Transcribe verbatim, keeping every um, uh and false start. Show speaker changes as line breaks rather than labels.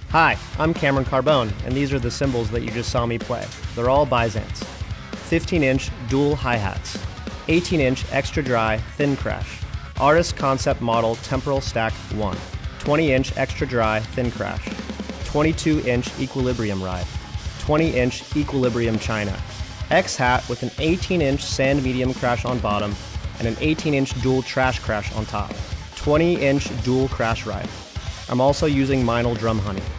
Hi, I'm Cameron Carbone, and these are the cymbals that you just saw me play. They're all Byzance. fifteen inch dual hi-hats, eighteen inch extra dry thin crash, Artist Concept Model Temporal Stack one, twenty inch extra dry thin crash, twenty-two inch equilibrium ride, twenty inch equilibrium china, X-hat with an eighteen inch sand medium crash on bottom and an eighteen inch dual trash crash on top, twenty inch dual crash ride. I'm also using Meinl Drum Honey.